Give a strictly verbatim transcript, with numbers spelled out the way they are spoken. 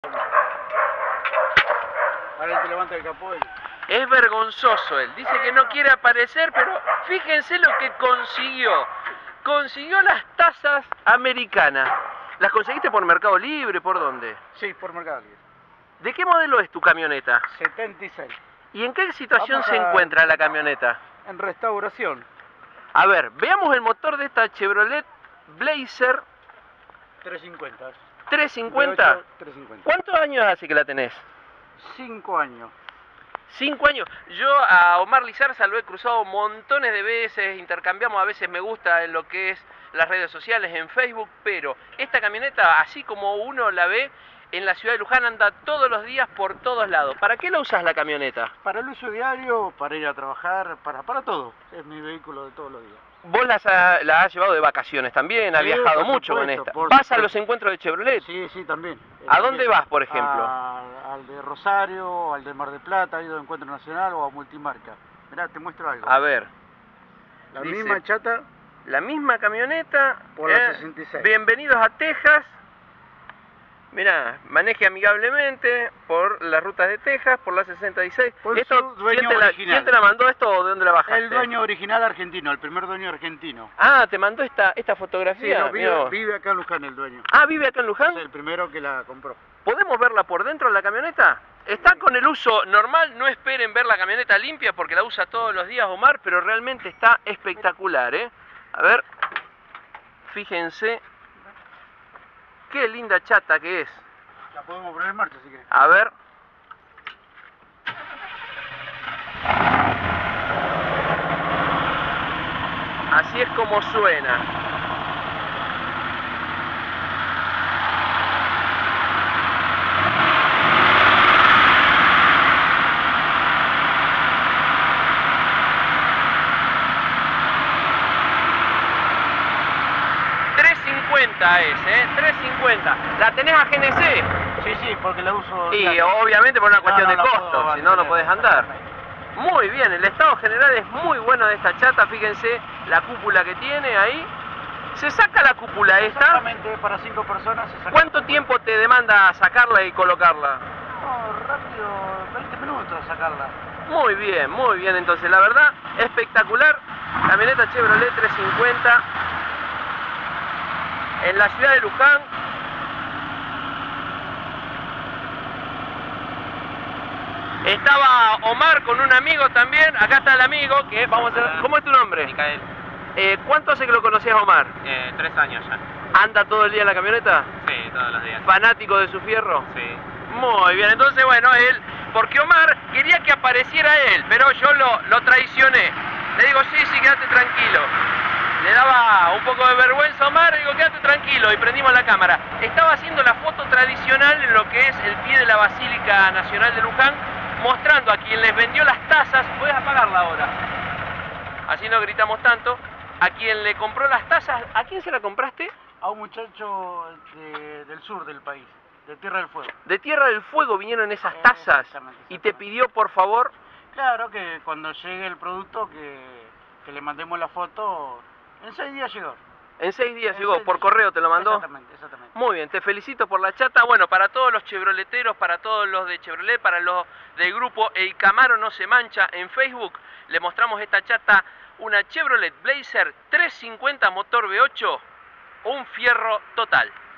Ahora él te levanta el capó. Y... Es vergonzoso él. Dice que no quiere aparecer, pero fíjense lo que consiguió. Consiguió las tazas americanas. ¿Las conseguiste por Mercado Libre? ¿Por dónde? Sí, por Mercado Libre. ¿De qué modelo es tu camioneta? setenta y seis. ¿Y en qué situación Vamos se a... encuentra la camioneta? En restauración. A ver, veamos el motor de esta Chevrolet Blazer trescientos cincuenta. trescientos cincuenta. trescientos cincuenta. ¿Cuántos años hace que la tenés? Cinco años. Cinco años. Yo a Omar Lizarza lo he cruzado montones de veces, intercambiamos, a veces me gusta en lo que es las redes sociales, en Facebook, pero esta camioneta, así como uno la ve, en la ciudad de Luján anda todos los días por todos lados. ¿Para qué la usas la camioneta? Para el uso diario, para ir a trabajar, para, para todo. Es mi vehículo de todos los días. Vos las ha- la has llevado de vacaciones también, has Sí, viajado por mucho con supuesto, esta. por ¿Vas a supuesto. los encuentros de Chevrolet? Sí, sí, también. ¿A Eh, dónde también. vas, por ejemplo? A- al de Rosario, al de Mar del Plata, he ido a Encuentro Nacional o a Multimarca. Mirá, te muestro algo. A ver, La dice- misma chata la misma camioneta. por la eh, sesenta y seis. Bienvenidos a Texas. Mirá, maneje amigablemente por las rutas de Texas, por la sesenta y seis. Con Esto, su dueño ¿quién, te la, original. quién te la mandó esto o de dónde la bajaste? El dueño original argentino, el primer dueño argentino. Ah, ¿te mandó esta, esta Sí, fotografía? no, Mirá vive, vos. vive acá en Luján el dueño. Ah, ¿vive acá en Luján? Es el primero que la compró. ¿Podemos verla por dentro de la camioneta? Está con el uso normal, no esperen ver la camioneta limpia porque la usa todos los días Omar, pero realmente está espectacular, ¿eh? A ver, fíjense qué linda chata que es. La podemos poner en marcha si querés. A ver. Así es como suena. trescientos cincuenta es, ¿eh? trescientos cincuenta. ¿La tenés a G N C? Sí, sí, porque la uso... Y diario. obviamente por una cuestión No, no de la puedo costo, si no, no mantener. podés andar. Muy bien, el estado general es muy bueno de esta chata, fíjense la cúpula que tiene ahí. ¿Se saca la cúpula esta? Exactamente, para cinco personas se saca. ¿Cuánto tiempo te demanda sacarla y colocarla? No, rápido, veinte minutos sacarla. Muy bien, muy bien, entonces la verdad, espectacular. Camioneta Chevrolet trescientos cincuenta en la ciudad de Luján. Estaba Omar con un amigo también, acá está el amigo, que vamos a... ¿Cómo es tu nombre? Micael, Eh, ¿Cuánto hace que lo conocías a Omar? eh, tres años ya. ¿Anda todo el día en la camioneta? Sí, todos los días. ¿Fanático de su fierro? Sí. Muy bien, entonces bueno, él, porque Omar quería que apareciera él, pero yo lo, lo traicioné. Le digo, sí, sí, quédate tranquilo. Le daba un poco de vergüenza a Omar, le digo, quédate tranquilo, y prendimos la cámara. Estaba haciendo la foto tradicional en lo que es el pie de la Basílica Nacional de Luján, mostrando a quien les vendió las tazas. Puedes apagarla ahora, así no gritamos tanto. A quien le compró las tazas, ¿a quién se la compraste? A un muchacho de- del sur del país, de Tierra del Fuego. De Tierra del Fuego vinieron esas Eh, tazas exactamente, y te exactamente. pidió por favor. Claro que cuando llegue el producto que, que le mandemos la foto, en seis días llegó. En seis días En llegó, seis por días. correo te lo mandó. Exactamente, exactamente. Muy bien, te felicito por la chata. Bueno, para todos los chevroleteros, para todos los de Chevrolet, para los del grupo El Camaro No Se Mancha en Facebook, le mostramos esta chata, una Chevrolet Blazer trescientos cincuenta motor V ocho, un fierro total.